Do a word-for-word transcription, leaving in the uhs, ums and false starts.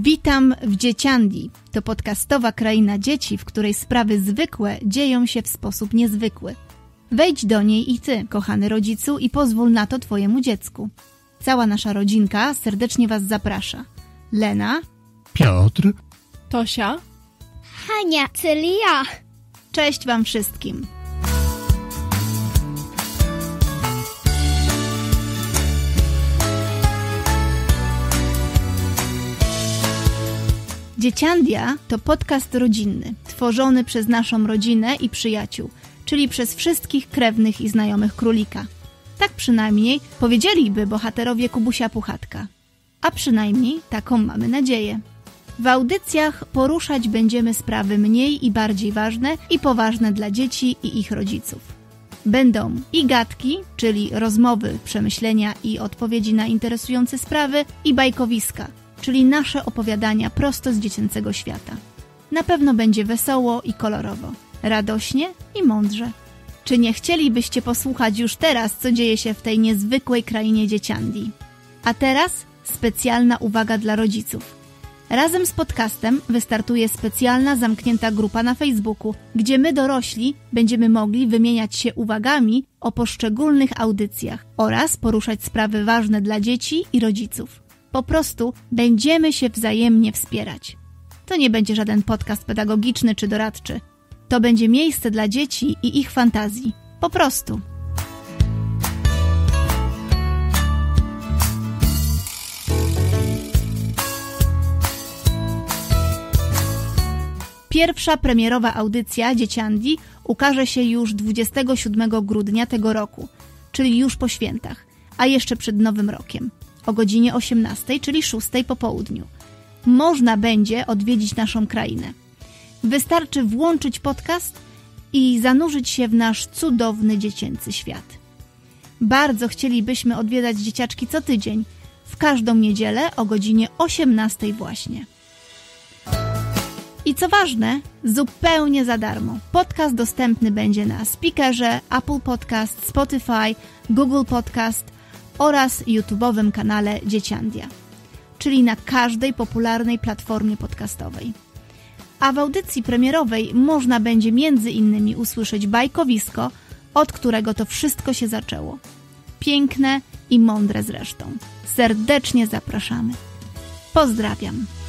Witam w Dzieciandii. To podcastowa kraina dzieci, w której sprawy zwykłe dzieją się w sposób niezwykły. Wejdź do niej i ty, kochany rodzicu, i pozwól na to twojemu dziecku. Cała nasza rodzinka serdecznie was zaprasza. Lena, Piotr, Tosia, Hania, czyli ja. Cześć wam wszystkim. Dzieciandia to podcast rodzinny, tworzony przez naszą rodzinę i przyjaciół, czyli przez wszystkich krewnych i znajomych królika. Tak przynajmniej powiedzieliby bohaterowie Kubusia Puchatka. A przynajmniej taką mamy nadzieję. W audycjach poruszać będziemy sprawy mniej i bardziej ważne i poważne dla dzieci i ich rodziców. Będą i gadki, czyli rozmowy, przemyślenia i odpowiedzi na interesujące sprawy, i bajkowiska, czyli nasze opowiadania prosto z dziecięcego świata. Na pewno będzie wesoło i kolorowo, radośnie i mądrze. Czy nie chcielibyście posłuchać już teraz, co dzieje się w tej niezwykłej krainie Dzieciandii? A teraz specjalna uwaga dla rodziców. Razem z podcastem wystartuje specjalna zamknięta grupa na Facebooku, gdzie my dorośli będziemy mogli wymieniać się uwagami o poszczególnych audycjach oraz poruszać sprawy ważne dla dzieci i rodziców. Po prostu będziemy się wzajemnie wspierać. To nie będzie żaden podcast pedagogiczny czy doradczy. To będzie miejsce dla dzieci i ich fantazji. Po prostu. Pierwsza premierowa audycja Dzieciandii ukaże się już dwudziestego siódmego grudnia tego roku, czyli już po świętach, a jeszcze przed Nowym Rokiem, o godzinie osiemnastej, czyli szóstej po południu. Można będzie odwiedzić naszą krainę. Wystarczy włączyć podcast i zanurzyć się w nasz cudowny dziecięcy świat. Bardzo chcielibyśmy odwiedzać dzieciaczki co tydzień, w każdą niedzielę o godzinie osiemnastej właśnie. I co ważne, zupełnie za darmo. Podcast dostępny będzie na Speakerze, Apple Podcast, Spotify, Google Podcast oraz YouTube'owym kanale Dzieciandia, czyli na każdej popularnej platformie podcastowej. A w audycji premierowej można będzie między innymi usłyszeć bajkowisko, od którego to wszystko się zaczęło. Piękne i mądre zresztą. Serdecznie zapraszamy. Pozdrawiam.